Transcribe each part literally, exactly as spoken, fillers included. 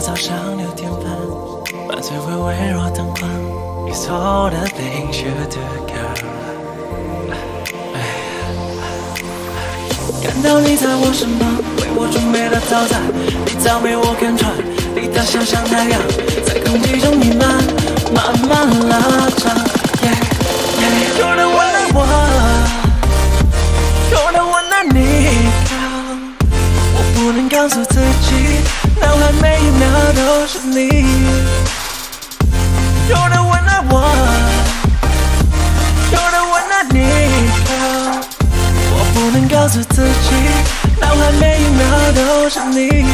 早上六点半，伴随微微弱灯光，你走的淋湿的歌。看到你在我身旁，为我准备的早餐，你早被我看穿，你的笑像太阳，在空气中弥漫，慢慢拉长。Yeah, yeah. You're the one I want, you're the one I need。我不能告诉自己，脑海每一秒都是你。You're the one I want, you're the one I need。我不能告诉自己，脑海每一秒都是你，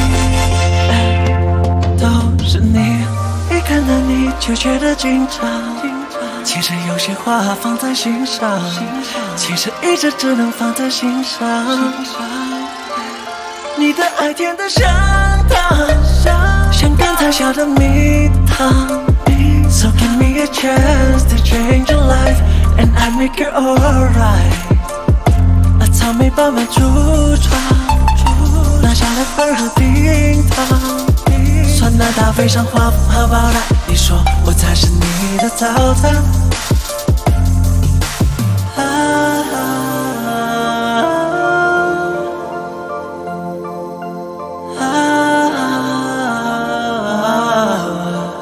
都是你。一看到你就觉得紧张，其实有些话放在心上，其实一直只能放在心上。你的爱甜得像糖，像刚才下的蜜糖。So give me a chance to change your life, and I make it alright。草莓慢慢茁壮，拿下了粉和冰糖，酸辣大肥上华夫和宝来，你说我才是你的早餐。啊啊啊啊！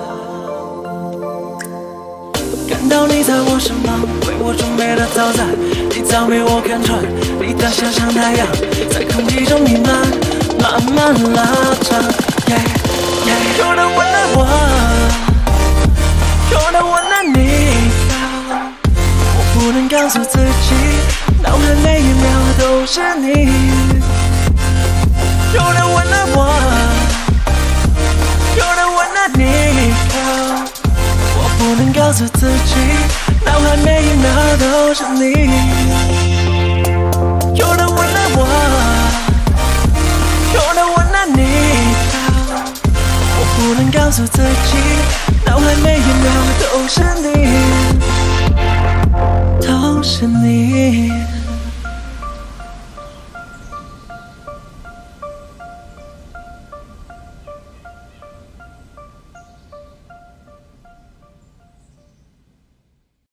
看到你在我身旁，为我准备的早餐，你早被我看穿。你的笑像太阳，在空气中弥漫，慢慢拉长。Yeah, yeah. You're the one I want, you're the one I need。我不能告诉自己，脑海每一秒都是你。You're the one I want, you're the one I need。我不能告诉自己，脑海每一秒都是你。You're the one I want, you're the one I need。我不能告诉自己，